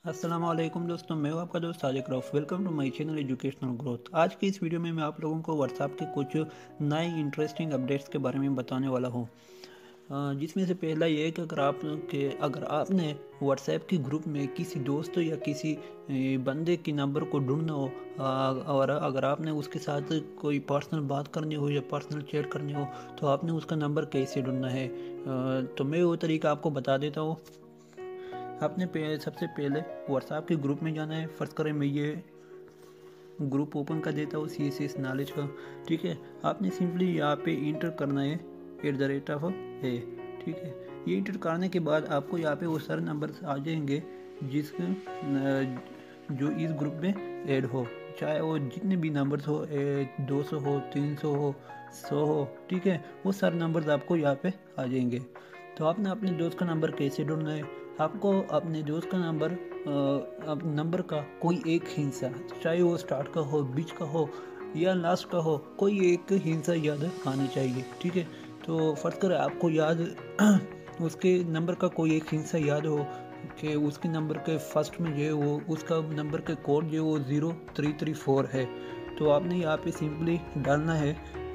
अस्सलाम वालेकुम दोस्तों, मैं हूं आपका दोस्त Sajik Rauf. Welcome to my channel educational growth. आज की इस वीडियो में मैं आप लोगों को व्हाट्सएप के कुछ नए इंटरेस्टिंग अपडेट्स के बारे में बताने वाला हूं, जिसमें से पहला ये है कि अगर आपने व्हाट्सएप के ग्रुप में किसी दोस्त या किसी बंदे के नंबर को ढूंढना हो, और अगर आपने उसके साथ कोई पर्सनल बात करनी हो या पर्सनल चैट करनी हो, तो आपने उसका नंबर कैसे ढूंढना है। तो मैं वो तरीका आपको बता देता हूँ। आपने सबसे पहले व्हाट्सएप के ग्रुप में जाना है। फर्स्ट करें, मैं ये ग्रुप ओपन कर देता हूँ CSS नॉलेज का। ठीक है, आपने सिंपली यहाँ पे इंटर करना है @, ठीक है। ये इंटर करने के बाद आपको यहाँ पे वो सारे नंबर्स आ जाएंगे जिसके जो इस ग्रुप में ऐड हो, चाहे वो जितने भी नंबर्स हो, 200 हो, 300 हो, 100 हो, ठीक है। वो सारे नंबर्स आपको यहाँ पे आ जाएंगे। तो आपने अपने दोस्त का नंबर कैसे ढूंढना है? आपको अपने दोस्त का नंबर का कोई एक हिस्सा, चाहे वो स्टार्ट का हो, बीच का हो या लास्ट का हो, कोई एक हिस्सा याद आनी चाहिए, ठीक है। तो फर्स्ट कर आपको याद उसके नंबर का कोई एक हिस्सा याद हो कि उसके नंबर के फर्स्ट में जो है वो उसका नंबर के कोड जो है वो 0334 है। तो आपने यहाँ पे सिंपली डालना है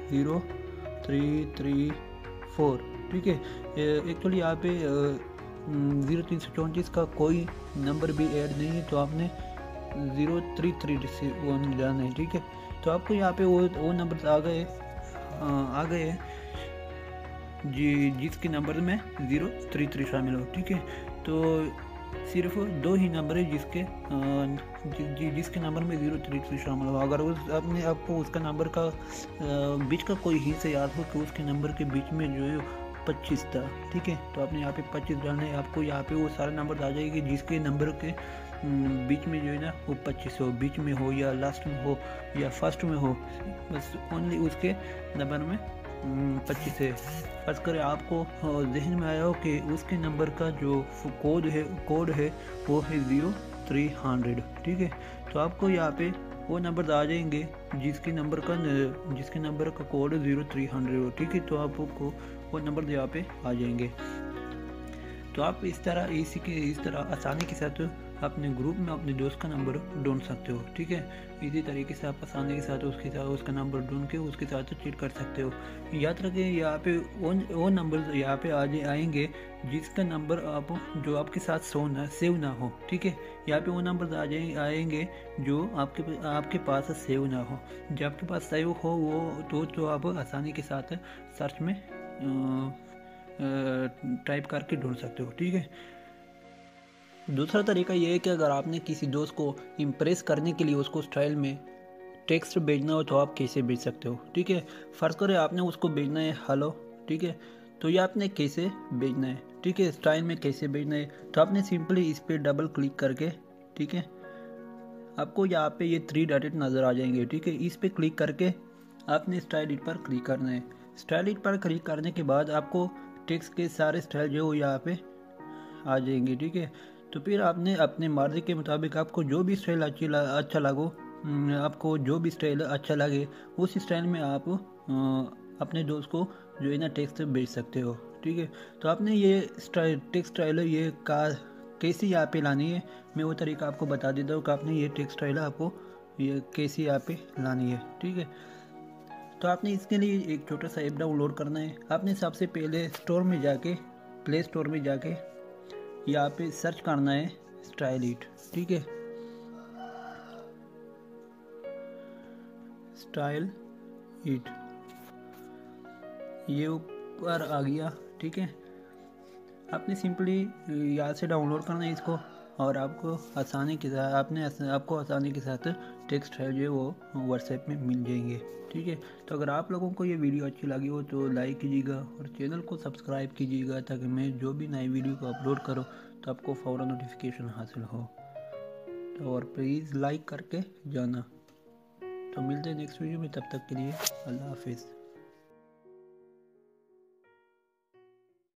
0334, ठीक है। एक्चुअली यहाँ पे 0334 का कोई नंबर भी ऐड नहीं है, तो आपने 033 जाना है, ठीक है। तो आपको यहाँ पे वो नंबर आ गए जी जिसके नंबर में 033 शामिल हो, ठीक है। तो सिर्फ दो ही नंबर है जिसके नंबर में 033 शामिल हो। अगर आपको उसका नंबर का बीच का कोई हिस्सा याद हो, तो उसके नंबर के बीच में जो है 25 था, ठीक है। तो आपने यहाँ पे 25 डालना है। आपको यहाँ पे वो सारे नंबर आ जाएंगे जिसके नंबर के बीच में जो है ना वो 25 हो, बीच में हो या लास्ट में हो या फर्स्ट में हो, बस ओनली उसके नंबर में 25 है। फर्ज करें आपको जहन में आया हो कि उसके नंबर का जो कोड है वो है 0300, ठीक है। तो आपको यहाँ पे वो नंबर आ जाएंगे जिसके नंबर का कोड 0300 हो, ठीक है। तो आपको वो नंबर यहाँ पे आ जाएंगे। तो आप इस तरह आसानी के साथ अपने ग्रुप में अपने दोस्त का नंबर ढूंढ सकते हो, ठीक है। इसी तरीके से आप आसानी के साथ उसका नंबर ढूंढ के उसके साथ चीट कर सकते हो। याद रखें, यहाँ पे वो नंबर यहाँ पे आएंगे जिसका नंबर जो आपके साथ सेव ना हो, ठीक है। यहाँ पे वो नंबर आएंगे जो आपके पास सेव ना हो। जो आपके पास सेव हो वो तो आप आसानी के साथ सर्च में टाइप करके ढूंढ सकते हो, ठीक है। दूसरा तरीका ये है कि अगर आपने किसी दोस्त को इम्प्रेस करने के लिए उसको स्टाइल में टेक्स्ट भेजना हो, तो आप कैसे भेज सकते हो, ठीक है। फर्स्ट करें आपने उसको भेजना है हेलो, ठीक है। तो ये आपने कैसे भेजना है, ठीक है, स्टाइल में कैसे भेजना है। तो आपने सिंपली इस पर डबल क्लिक करके, ठीक है, आपको यहाँ पे ये 3 डॉटेड नज़र आ जाएंगे, ठीक है। इस पर क्लिक करके आपने स्टाइल इट पर क्लिक करना है। स्टाइल इट पर क्लिक करने के बाद आपको टेक्स्ट के सारे स्टाइल जो है यहाँ पे आ जाएंगे, ठीक है। तो फिर आपने अपने मर्जी के मुताबिक आपको जो भी स्टाइल आपको जो भी स्टाइल अच्छा लगे उस स्टाइल में आप अपने दोस्त को जो है ना टेक्स्ट भेज सकते हो, ठीक है। तो आपने ये टेक्स्ट स्टाइल ये कैसी यहाँ पे लानी है, मैं वो तरीका आपको बता देता हूँ कि आपने ये टेक्स्ट स्टाइल आपको ये कैसी यहाँ पे लानी है, ठीक है। तो आपने इसके लिए एक छोटा सा ऐप डाउनलोड करना है। आपने सबसे पहले प्ले स्टोर में जाके यहाँ पे सर्च करना है स्टाइल इट, ठीक है। स्टाइल इट ये ऊपर आ गया, ठीक है। आपने सिंपली यहाँ से डाउनलोड करना है इसको, और आपको आसानी के साथ टेक्स्ट है जो वो व्हाट्सएप में मिल जाएंगे, ठीक है। तो अगर आप लोगों को ये वीडियो अच्छी लगी हो तो लाइक कीजिएगा और चैनल को सब्सक्राइब कीजिएगा, ताकि मैं जो भी नई वीडियो को अपलोड करूँ तो आपको फ़ौरन नोटिफिकेशन हासिल हो। तो और प्लीज़ लाइक करके जाना। तो मिलते हैं नेक्स्ट वीडियो में, तब तक के लिए अल्लाह हाफिज़।